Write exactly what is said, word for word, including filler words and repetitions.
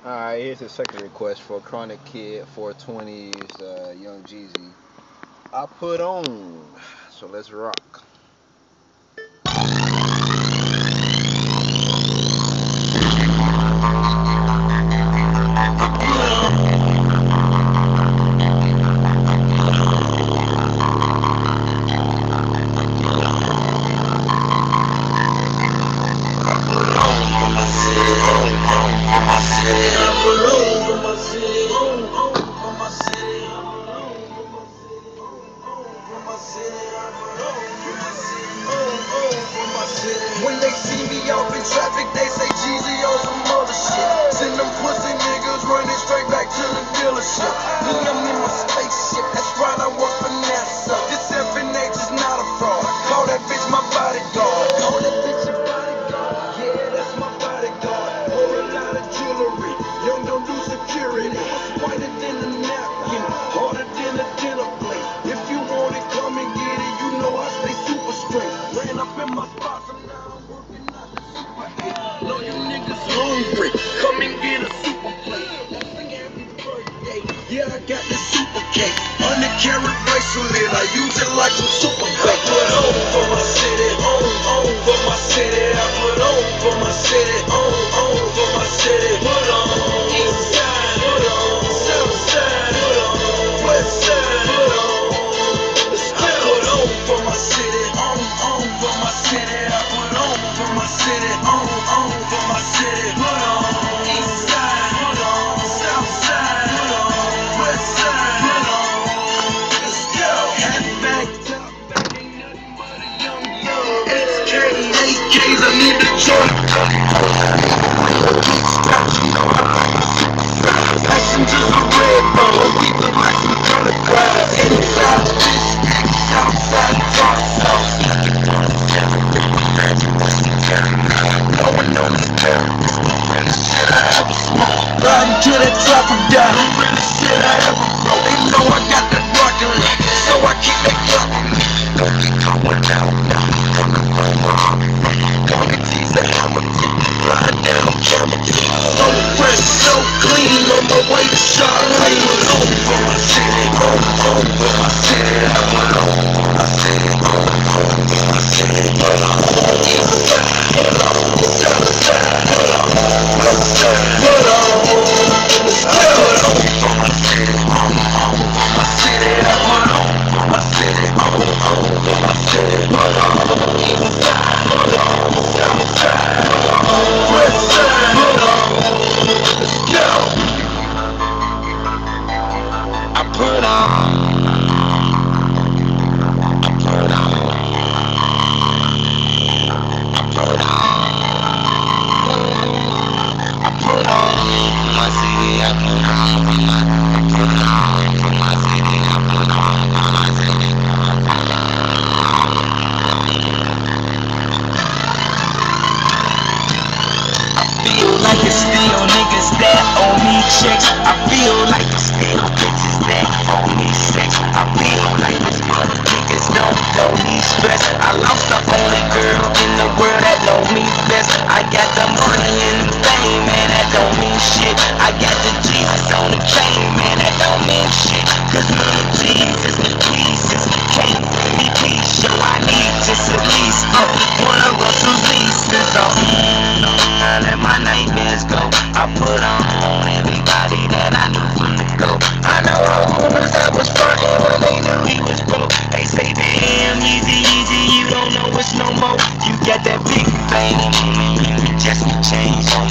Alright, here's a second request for Chronic Kid four twenties, uh, Young Jeezy. I put on, so let's rock. When they see me off in traffic, they say Jeezy on some other shit. Send them pussy niggas running straight back to the dealership. Me, I'm in my spaceship. That's right, I work for NASA. This F N H is not a fraud. Call that bitch my bodyguard. Call that bitch your bodyguard. Yeah, that's my bodyguard. Whole lot of jewelry. Young don't do security. Whiter than a napkin, harder than a dinner plate. If you want it, come and get it. You know I stay super straight. Ran up in my spot, so now I'm working out the super eight. Know you niggas hungry. Come and get a super plate. Sing happy birthday. Yeah, I got this super cake. Under carat bracelet. I use it like some super bait. Put on for my city. On, on for my city. I put on for my city. On, on for my city. Put on. East side. Put on. South side. Put on. West side. Put on. I put on for my city. On, on for my city. I put on for my city. On, on for my city. Put on. East side. Put on. South side. Put on. West side. Put on. Let's go. Hat back, top back, ain't nothing but a young thug. X K, A Ks, I need the joint. Passengers are red bone, we look like some color guys. Inside fish sticks, outside drop sauce. No one knows the terrorist. Really shit I ever smoked. Riding to that top of down. Really shit I ever wrote. They know I got that rocket, so I keep that clock on me. Don't be going down, now we coming over. Gonna tease that hammer, ride down camera. So fresh, so clean, on my way to Charlene. On for my city, on, on for my city. I put on for my city, on, on for my city. Put on, east side, put on, south side, put on, west side, put on. Let's go. I put on for my city, on, on for my city. I put on for my city, on, on for my city. Put on, east side, put on, south side, put on, west side, put on. Let's go. I put on. I put on. I put on. I put on for my city. I put on for my. I put on for my city. I put on for my city. I feel like it's still niggas that owe me checks. I feel like it's still bitches that owe me sex. I feel like this mother niggas don't know me stress. I lost the only girl in the world that know me best. I got the money and the fame, man, that don't mean shit. I got the Jesus on the chain, man, that don't mean shit. Cause little Jesus, Jesus can't bring me peace. So I need just at least uh, one of Russell's leases. So mm, I let my nightmares go. I put on everybody that I knew from the go. I know hoes that was frontin' when they knew he was broke. They say, damn, easy, easy, you don't know us no more. You got that big fame, you just change on